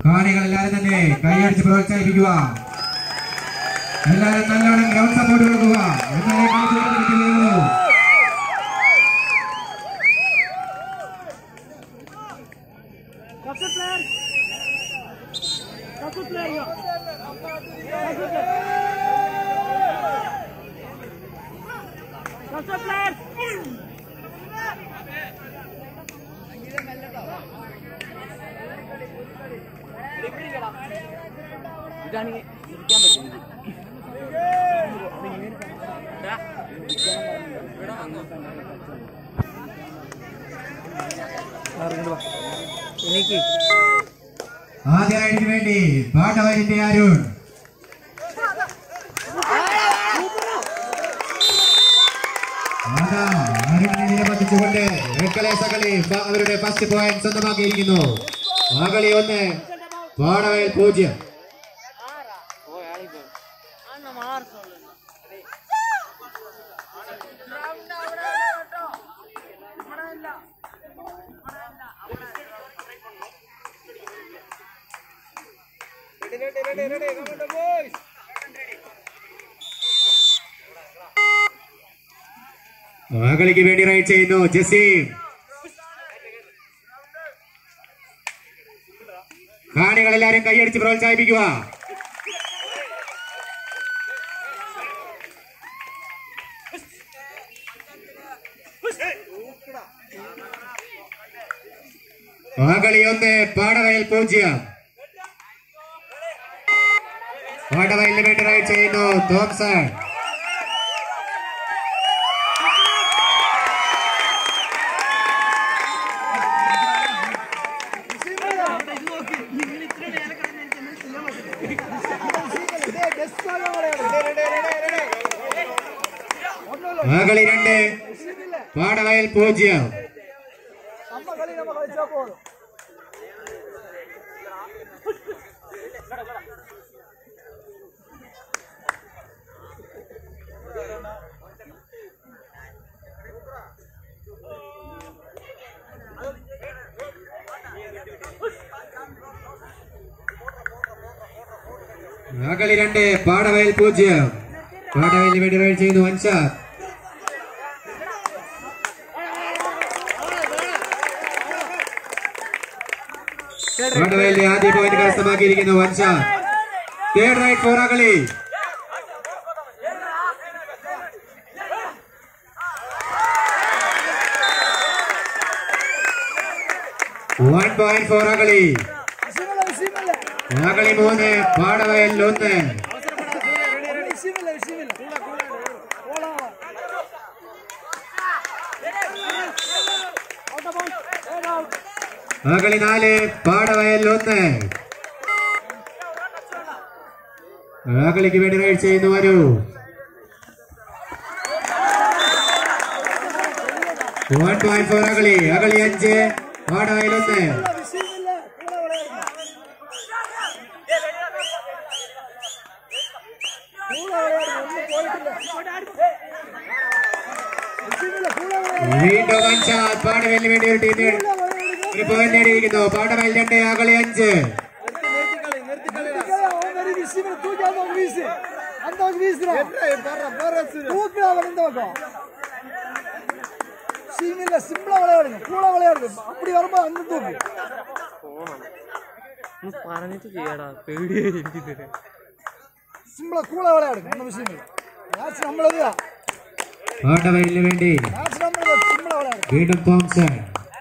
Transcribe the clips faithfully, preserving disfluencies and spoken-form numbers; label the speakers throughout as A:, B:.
A: കാണികൾ എല്ലാവരും തന്നെ കൈയടിച്ച് പ്രോത്സാഹിപ്പിക്കുക. എല്ലാവരും നല്ലോണം ഗ്രൗണ്ട് സപ്പോർട്ട് കൊടുക്കുക. എന്നാലേ കളിച്ചു കൊടുത്തിരിക്കുകയുള്ളൂ. ആദ്യമായിട്ട് വേണ്ടി പാട്ടവരിന്റെ അരുൺ അരുണിനെ നിലബന്ധിച്ചുകൊണ്ട് കളി അവരുടെ ഫസ്റ്റ് പോയിന്റ് സ്വന്തമാക്കിയിരിക്കുന്നു. ആ കളി ഒന്ന് പാടവയൽ പൂജ്യം. ആ കളിക്ക് വേണ്ടി റൈഡ് ചെയ്യുന്നു ജസീം. കാണികളെല്ലാരും കൈയടിച്ച് പ്രോത്സാഹിപ്പിക്കുക. ആ കളി ഒന്ന് പാടവയൽ പൂജ്യം. പാടവയലിന് വേണ്ടി റൈഡ് ചെയ്യുന്നു തോംസൺ. ആ കളി രണ്ട് പാടവയൽ പൂജ്യം. ആ കളി രണ്ട് പാടവയൽ പൂജ്യം. പാടവയലിന് വേണ്ടി റൈഡ് ചെയ്യുന്നു അൻഷാദ്. പാടവയലിന്റെ ആദ്യ പോയിന്റ് കരസ്ഥമാക്കിയിരിക്കുന്നു Anshad. Third raid for Agali. One point four ആ കളി. ആ കളി മൂന്ന് പാടവയൽ ഒന്ന്. ആ കളി നാല് പാടവയൽ ഒന്ന്. ആ കളിക്ക് വേണ്ടി റൈഡ് ചെയ്യുന്നു വരൂ. വൺ പോയിന്റ് ഫോർ ആ കളി. ആ കളി അഞ്ച് പാടവയൽ ഒന്ന്. വീണ്ടും അൻഷാദ് പാടവയലിന് വേണ്ടി ഒരു ടീമിന് ഒരു പോയിന്റ് നേടിയിരിക്കുന്നു. പാടവയൽ രണ്ട് ആ കളി അഞ്ച്.
B: പറഞ്ഞിട്ട് ചെയ്യടാ പേടിയായി.
A: പാടവയലിന് വേണ്ടി വീണ്ടും തോംസൺ.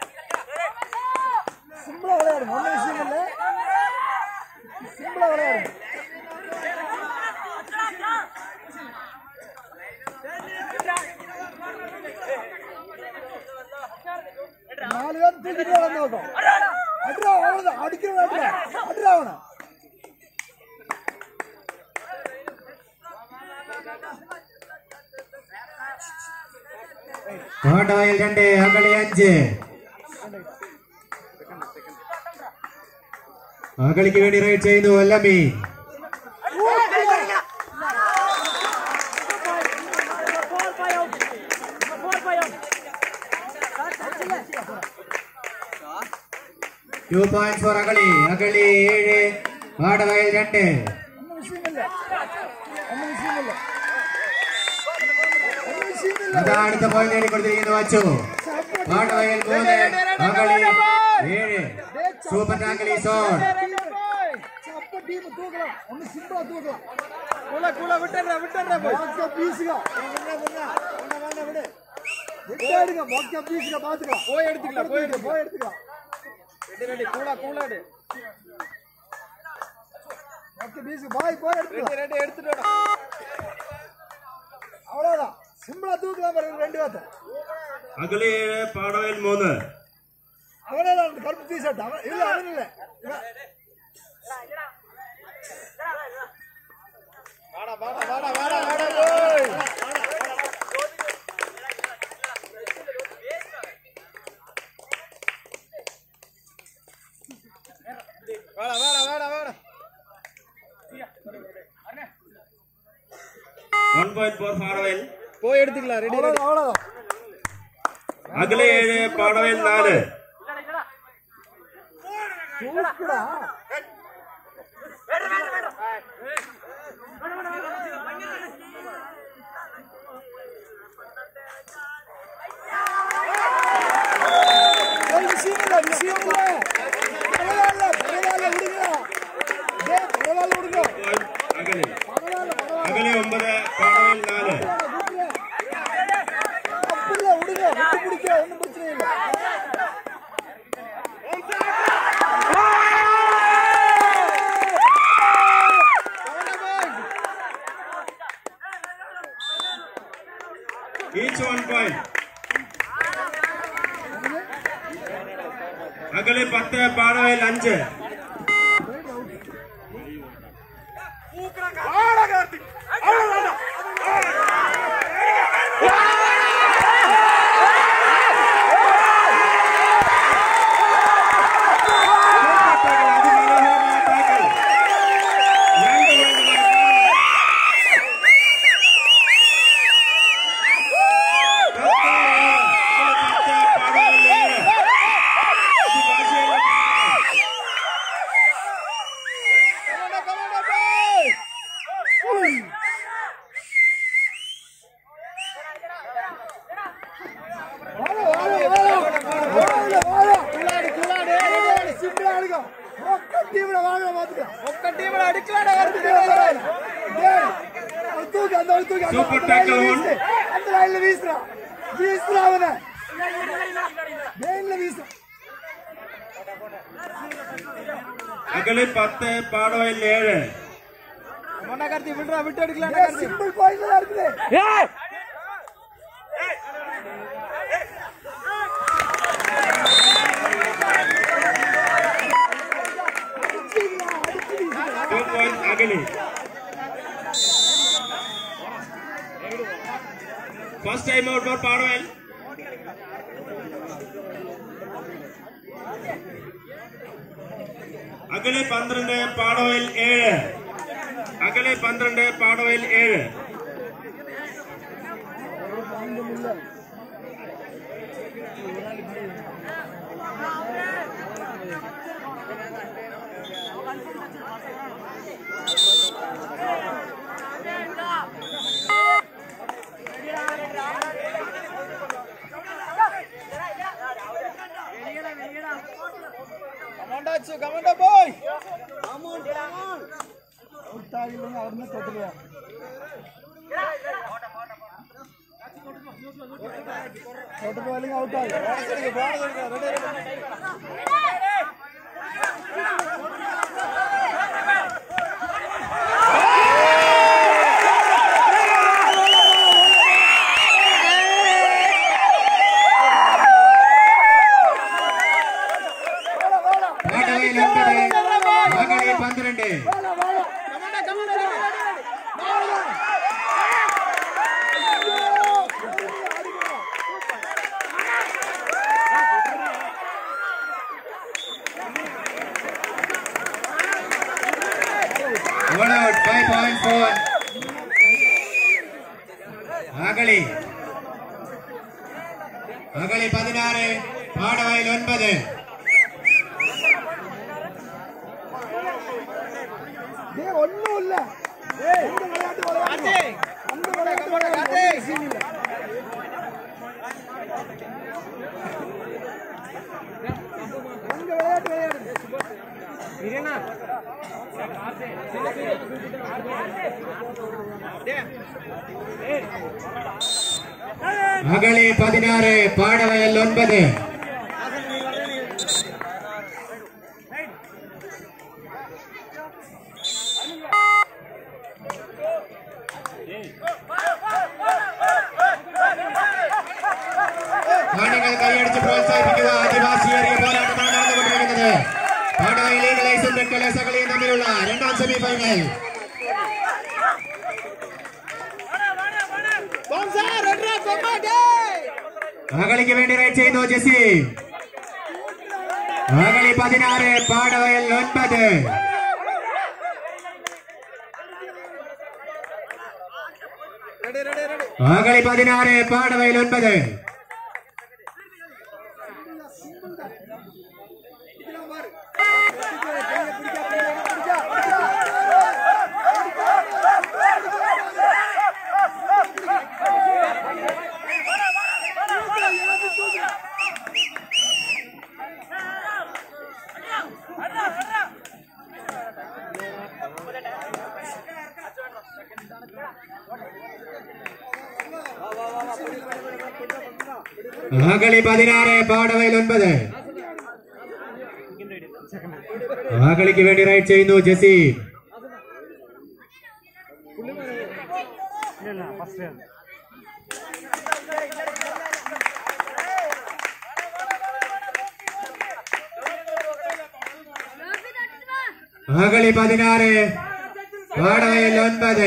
A: പാടവയൽ രണ്ട് ആ കളി അഞ്ച്. ആ കളിക്ക് വേണ്ടി റൈഡ് ചെയ്യുന്നു അല്ലമി. two points for Agali. Agali ഏഴ് പാടവയൽ രണ്ട്. അതാണ് അടുത്ത പോയിന്റ് നേടിക്കൊടുത്തിരിക്കുന്നു അച്ചു. പാടവയൽ മൂന്ന് അകളി ഏഴ്. Super tackle zone.
C: അകലെ ഏഴ് പാടവയൽ മൂന്ന്.
D: അവനാണ് കറുപ്പ് ടീഷർട്ട് ഇല്ല അവനല്ലേ വാടാ വാടാ വാടാ വാടാ വാടാ പോയ് വാടാ വാടാ വാടാ വാടാ
C: one point for പാടവയൽ.
D: പോയി എടുത്തില്ല റെഡി അவ்வளவுதான்
C: അകലെ ഏഴ് പാടവയൽ നാല്. അകലെ ഒമ്പത് പാടവയൽ നാല്. Each one point. അകലെ പത്ത് പാടവയൽ അഞ്ച്. Super tackle one. അകലെ പത്ത് പാടവയൽ ഏഴ്. Two points അകലെ. First time out for Padavayal. അകലെ പന്ത്രണ്ട് പാടവയൽ ഏഴ്. അകലെ പന്ത്രണ്ട് പാടവയൽ ഏഴ്.
D: കമണ്ട ബോയ് ഔട്ടായില്ലെങ്കിൽ അവിടുന്ന് തൊട്ട് പോവാം തൊട്ട് പോയാലെങ്കിൽ ഔട്ടായി
A: പന്ത്രണ്ട് One out, five point four. Agali അകളി പതിനാറ് പാടവയൽ ഒൻപത്.
D: இல்ல இந்த விளையாட்டு விளையாட்டு அந்த விளையாட்டு விளையாட்டு சீன் இல்ல இந்த விளையாட்டு விளையாடு
B: வீரனா
A: அகலி பதினாறு பாடவயல் ஒன்பது. കാണികൾ കൈയടിച്ച് പ്രോത്സാഹിപ്പിക്കുക. ആദിവാസിയേറിയ പോരാട്ടമാണ് നടന്നുകൊണ്ടിരിക്കുന്നത്. പാടവയൽ ഈഗിൾസും റെഡ് സകളിയും തമ്മിലുള്ള രണ്ടാം സെമി ഫൈനൽ. അകളിക്ക് വേണ്ടി റൈഡ് ചെയ്യുന്നു ജെസി. അകളി പതിനാറ് പാടവയൽ ഒൻപത്. അകളി പതിനാറ് പാടവയൽ ഒൻപത്. അകളി പതിനാറ് പാടവയൽ ഒൻപത്. അകളിക്ക് വേണ്ടി റൈഡ് ചെയ്യുന്നു ജെസി. അകളി പതിനാറ് പാടവയൽ ഒൻപത്.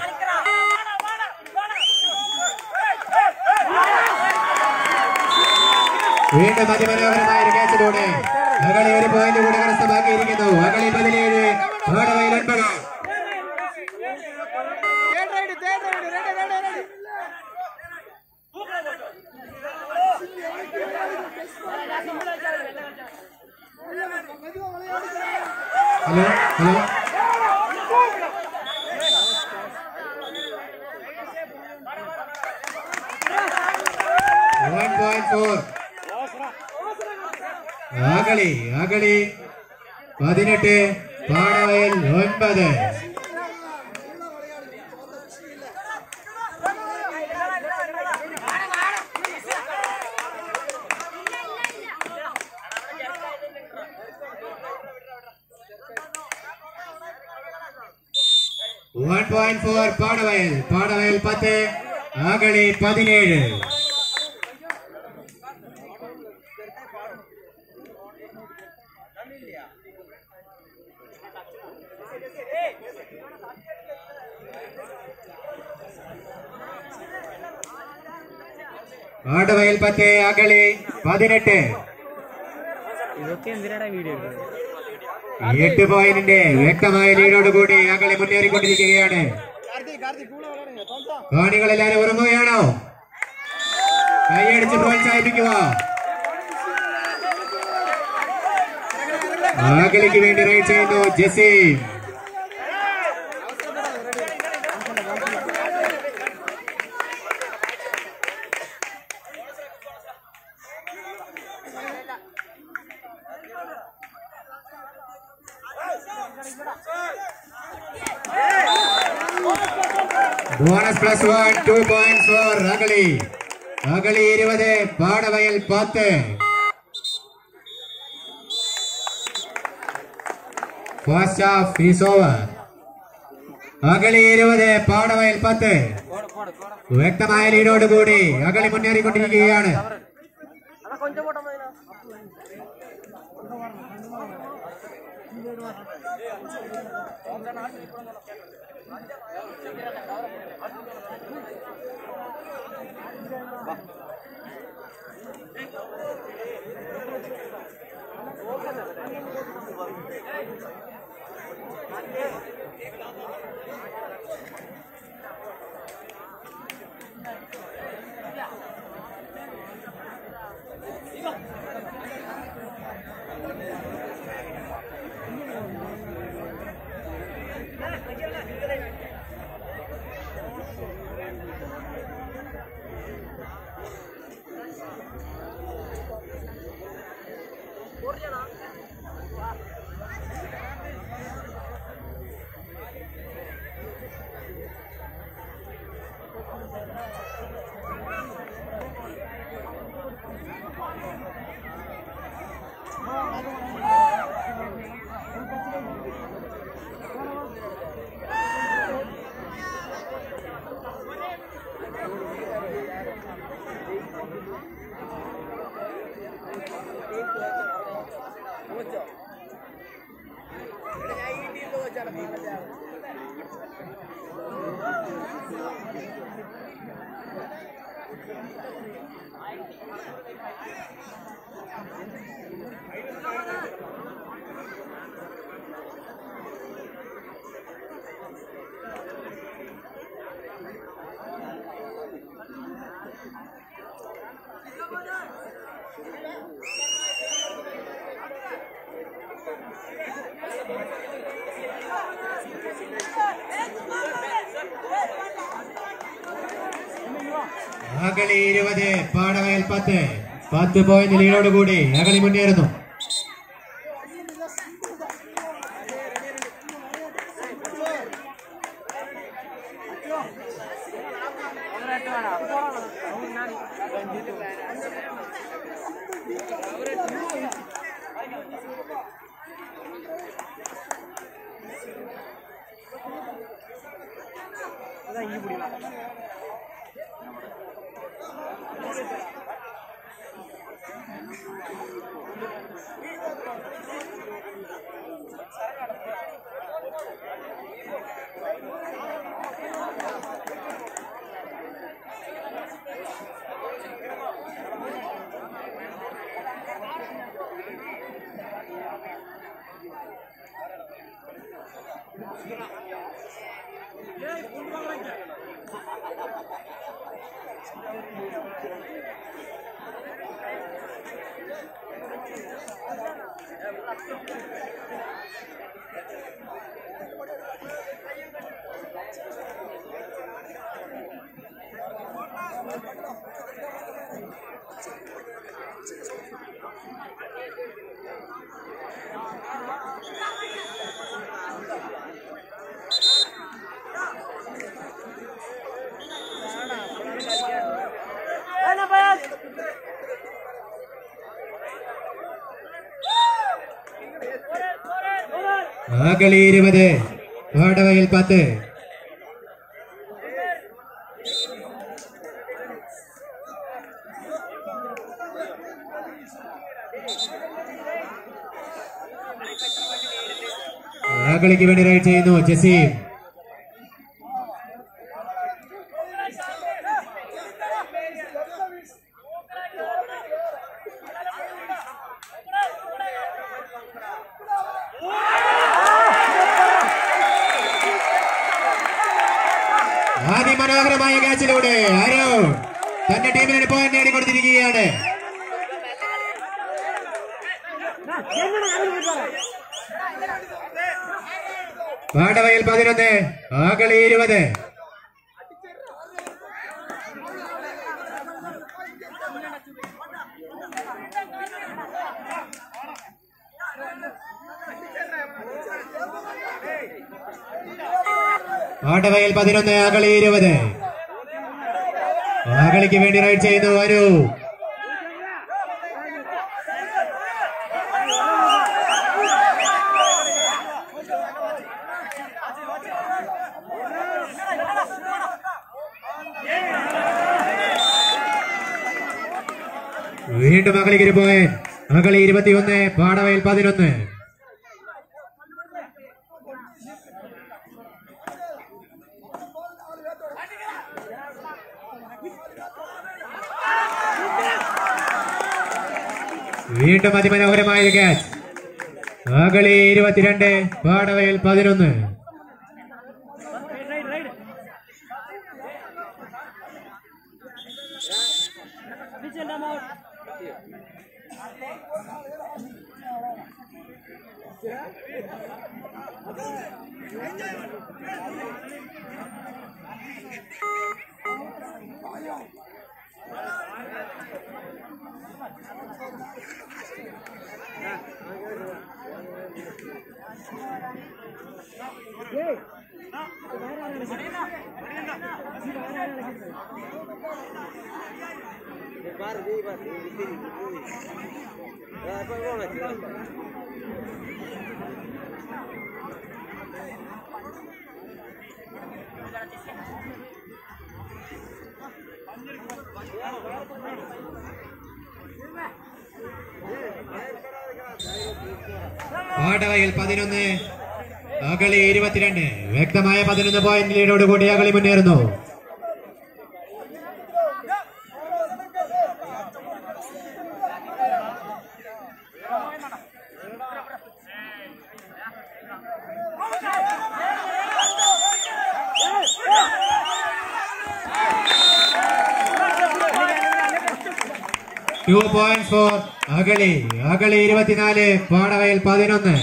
A: വീണ്ടും അതിമനോഹരമായ ഒരു ക്യാച്ചിലൂടെ അകളി ഒരു പോയിന്റ് കൂടി കരസ്ഥമാക്കിയിരിക്കുന്നു. അകളി പതിനേഴ് പാടവയൽ ഒൻപത്. Hello hello one point four. Agali Agali പതിനെട്ട് പാടവയൽ ഒൻപത്. one point four Padavayal Padavayal പത്ത് അകളി പതിനേഴ്. പാടവയൽ പത്ത് അകളി പതിനെട്ട്.
B: ഇതൊക്കെ എന്തിനാണ് വീഡിയോ?
A: എട്ട് പോയിന്റിന്റെ വ്യക്തമായ ലീഡോടുകൂടി അകളി മുന്നേറിക്കൊണ്ടിരിക്കുകയാണ്. കാണികളെല്ലാരും ഉറങ്ങുകയാണോ? കൈയടിച്ച് പ്രോത്സാഹിപ്പിക്കുക. അകളിക്ക് വേണ്ടി റൈഡ് ചെയ്യുന്നു Jessy. Bonus plus one two point for Agali Agali ഇരുപത് പാടവയൽ പത്ത്. First half is over. Agali ഇരുപത് പാടവയൽ പത്ത്. വ്യക്തമായ ലീഡോടുകൂടി അകളി മുന്നേറിക്കൊണ്ടിരിക്കുകയാണ്. അകളി ഇരുപത് പാടവയൽ പത്ത് പത്ത് പോയിന്റ് ലീഡോട് കൂടി അകളി മുന്നേറുന്നു. അകളി ഇരുപത് പാടവയൽ പത്ത്. അകളിക്ക് വേണ്ടി റൈഡ് ചെയ്യുന്നു ജസീം. അതിമനോഹരമായ ക്യാച്ചിലൂടെ ആരോ തന്റെ ടീമിന് പോയിന്റ് നേടിക്കൊടുത്തിരിക്കുകയാണ്. പാടവയൽ പതിനൊന്ന് അകളി ഇരുപത്. പാടവയൽ പതിനൊന്ന് അകളി ഇരുപത്. അകളിക്ക് വേണ്ടി റൈഡ് ചെയ്യുന്നു അനു. വീണ്ടും അകളിക്ക് പോയിന്റ്. അകളി ഇരുപത്തിയൊന്ന് പാടവയൽ പതിനൊന്ന്. വീണ്ടും അതിമനോഹരമായ ക്യാച്ച്. അകളി ഇരുപത്തിരണ്ട് പാടവയൽ പതിനൊന്ന്. പാടവയൽ പതിനൊന്ന് അകളി ഇരുപത്തിരണ്ട്. വ്യക്തമായ പതിനൊന്ന് പോയിന്റ് ലീഡോടുകൂടി അകളി മുന്നേറുന്നു. Two point for Agali. Agali ഇരുപത്തിനാല് പാടവയൽ പതിനൊന്ന്.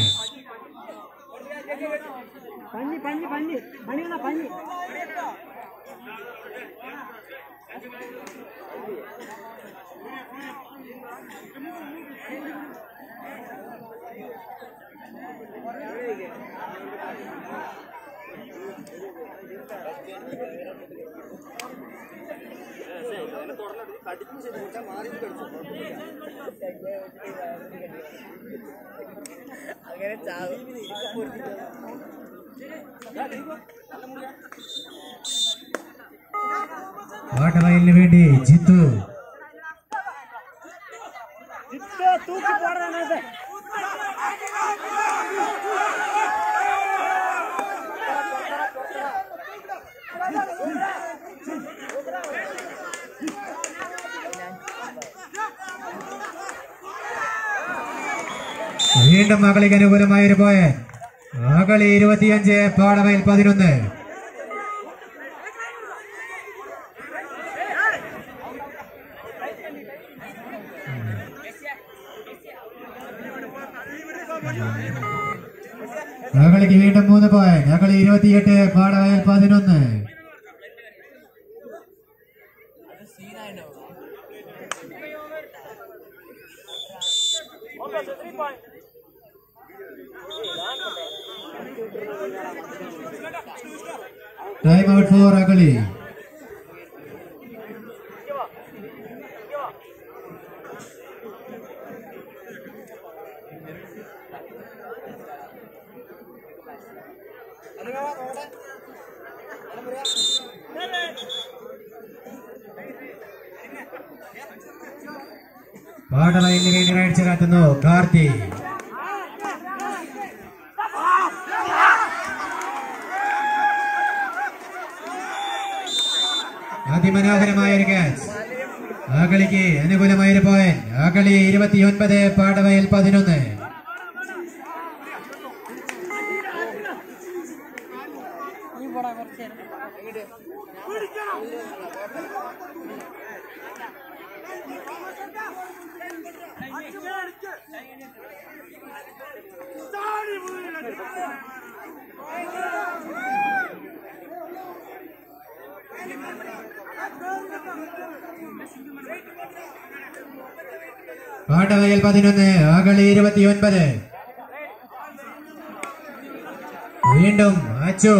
B: അങ്ങനെ ചാവും.
A: പാടവയലിന് വേണ്ടി ജിത്തു.
D: തൂക്കി പോടാനത്.
A: വീണ്ടും അകളിക്ക് അനുകൂലമായ ഒരു പോയിന്റ്. അകളി ഇരുപത്തിയഞ്ച് പാടവയൽ പതിനൊന്ന്. അകളിക്ക് വീണ്ടും മൂന്ന് പോയിന്റ്. അകളി ഇരുപത്തിയെട്ട് പാടവയൽ പതിനൊന്ന്. Time out for Agali. പാടവയലിന് വേണ്ടി റൈഡ് ചേർത്തുന്നു കാർത്തി. അതിമനോഹരമായ ഒരു ക്യാച്ച്. അകളിക്ക് അനുകൂലമായ ഒരു പോയിന്റ്. അകളി ഇരുപത്തിയൊൻപത് പാടവയൽ പതിനൊന്ന്. പാടവയൽ പതിനൊന്ന് അകളി ഇരുപത്തിയൊൻപത്. വീണ്ടും അച്ചു.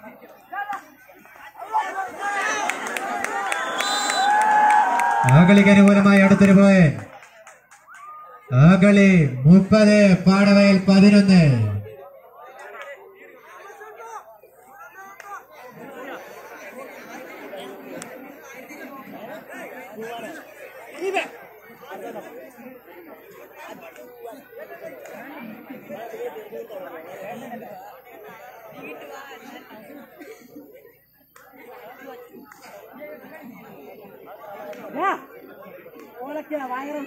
A: അകളിക്ക് അനുകൂലമായി അടുത്തൊരു പോയിന്റ്. അകളി മുപ്പത് പാടവയൽ പതിനൊന്ന്.
D: ഭയങ്കര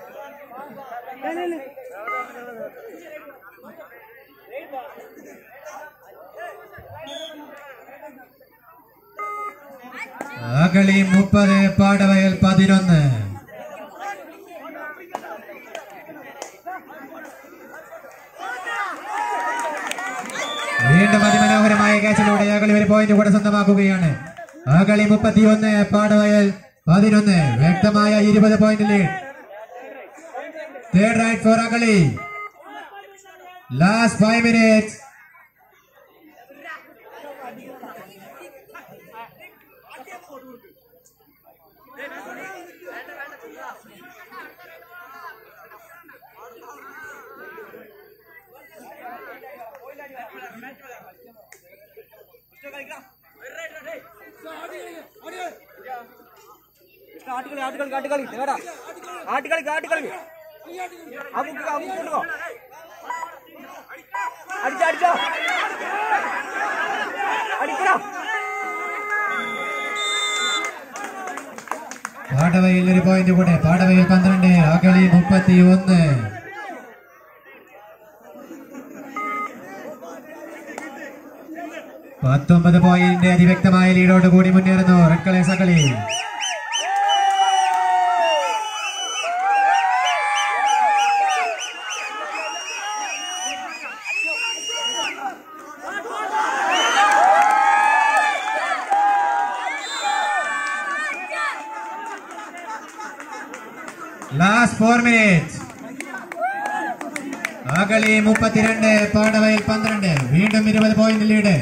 A: അകളി മുപ്പത് പാടവയൽ പതിനൊന്ന്. വീണ്ടും അതിമനോഹരമായ ക്യാച്ചിലൂടെ അകളി ഒരു പോയിന്റ് കൂടെ സ്വന്തമാക്കുകയാണ്. അകളി മുപ്പത്തിയൊന്ന് പാടവയൽ പതിനൊന്ന്. വ്യക്തമായ ഇരുപത് point lead. Third raid for Agali. Last five minutes.
D: ആട്ടുകളി ആട്ടുകളി ആട്ടുകളി കേടാ ആട്ടുകളി ആട്ടുകളി അമുക്ക് അമുക്കൊണ്ടോ അടിച്ചോ അടിച്ചോ അടിക്കടാ.
A: പാടവയിൽ ഒരു പോയിന്റ് കൂടെ. പാടവയിൽ പന്ത്രണ്ട്, അഗളി മുപ്പത്തി ഒന്ന്. പത്തൊമ്പത് പോയിന്റ് അതിവ്യക്തമായ ലീഡോട് കൂടി മുന്നേറുന്നു red colours Agali. Last four minutes. Agali മുപ്പത്തിരണ്ട്, പാടവയിൽ പന്ത്രണ്ട്. വീണ്ടും ഇരുപത് പോയിന്റ് ലീഡ്.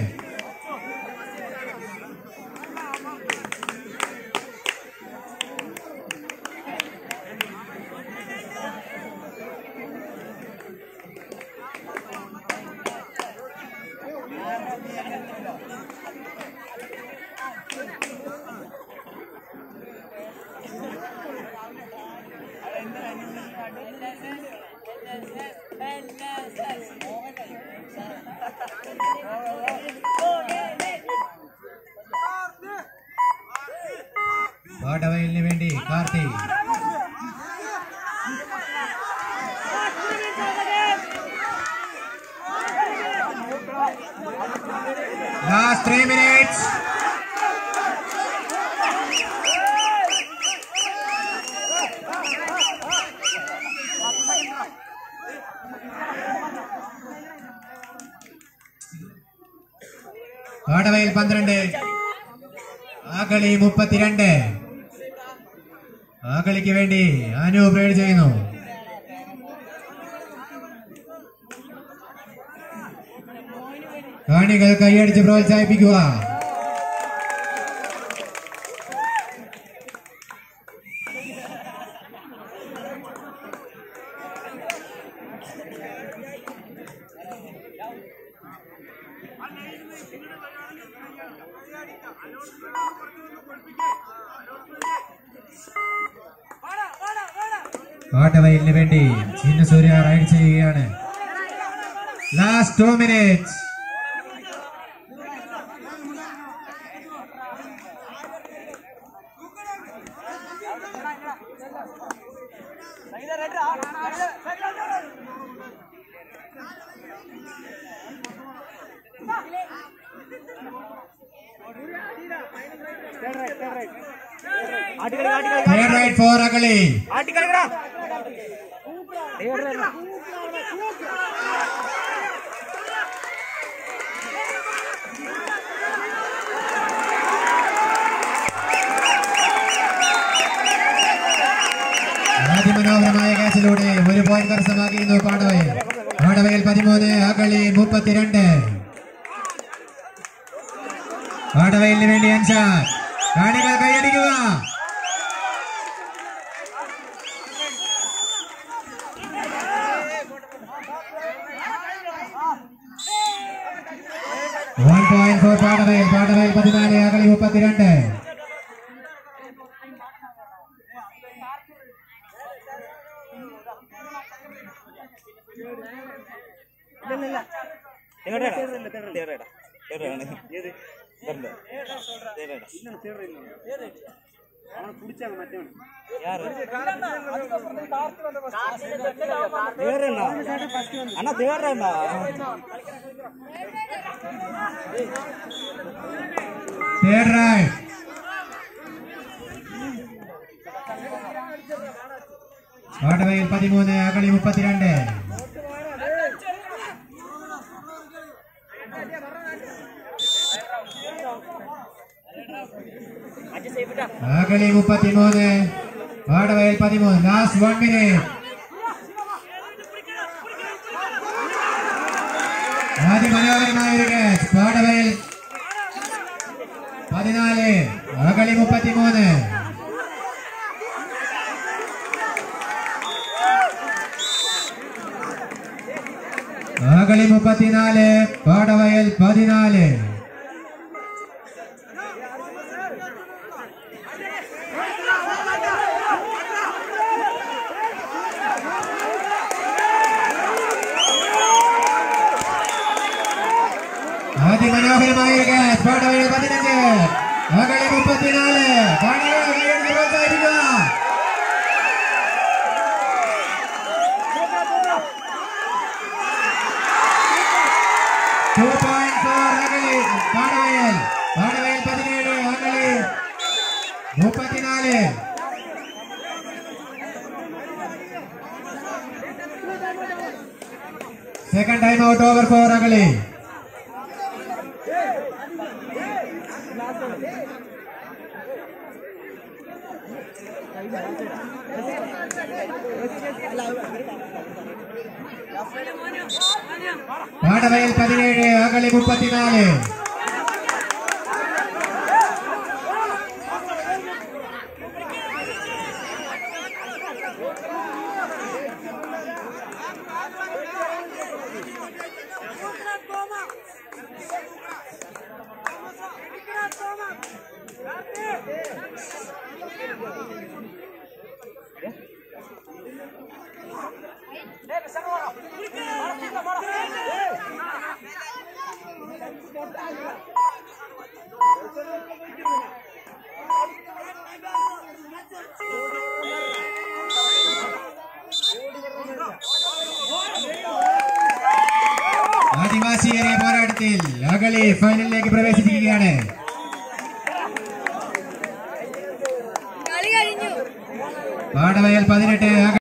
A: പാടവയലിന് വേണ്ടി Karthi. Last three minutes. Padavayal പന്ത്രണ്ട്, അഗളി മുപ്പത്തിരണ്ട്. അഗളിക്ക് വേണ്ടി അനു ബ്രേഡ് ചെയ്യുന്നു. കാണികൾ കൈയടിച്ച് പ്രോത്സാഹിപ്പിക്കുക. പാടവയലിന് വേണ്ടി ചിന്നു സൂര്യ റൈഡ് ചെയ്യുകയാണ്. Last two minutes. Third right for Agali. അതിമനോഹരമായ ക്യാച്ചിലൂടെ ഒരു പോയിന്റ് കരസ്ഥമാക്കിയിരുന്നു പാടവയൽ. പാടവയൽ പതിമൂന്ന്, അഗളി മുപ്പത്തിരണ്ട്. പാടവയലിന് വേണ്ടി അൻഷാദ്. കാണികൾ കൈയടിക്കുക. One point for Padavayal. Padavayal പതിനാല്, അഗളി മുപ്പത്തിരണ്ട്.
D: അണ്ണാ തേർന്ന
A: Third right. പാടവയൽ പതിമൂന്ന്, അഗളി മുപ്പത്തിരണ്ട്.
D: അച്ഛൻ സേഫ്
A: അകളി മുപ്പത്തിമൂന്ന് പാടവയൽ പതിമൂന്ന്. Last one minute. അതിമനോഹരമായ ഒരു ക്യാച്ച്. പാടവയൽ പതിനാല് അകളി മുപ്പത്തിമൂന്ന്. അകളി മുപ്പത്തിനാല് പാടവയൽ പതിനാല്. അതിമനോഹരമായ ഒരു ക്യാച്ച്. പാടവയൽ പതിനഞ്ച് അകളി മുപ്പത്തിനാല്. പാടവയൽ പ്രോത്സാഹിപ്പിക്കുക. Two point for Agali Padavayal. Padavayal പതിനേഴ് അകളി മുപ്പത്തിനാല്. Second time out over for Agali. Padavayal പതിനേഴ് അകളി മുപ്പത്തിനാല്. ആദിവാസിയേറിയ പോരാട്ടത്തിൽ അകളി ഫൈനലിലേക്ക് പ്രവേശിച്ചിരിക്കുകയാണ്. പാടവയൽ പതിനെട്ട്